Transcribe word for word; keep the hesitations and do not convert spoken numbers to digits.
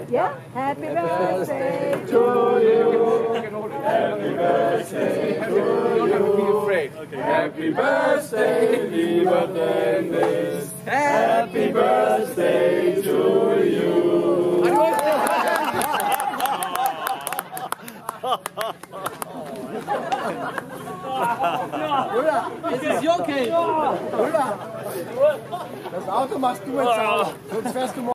Ja? Happy birthday to you. Happy birthday to you. Don't be afraid. Happy birthday, lieber Dennis. Happy birthday to you. Müller, es ist Jockey. Müller, das Auto machst du jetzt auch. Sonst fährst du morgen.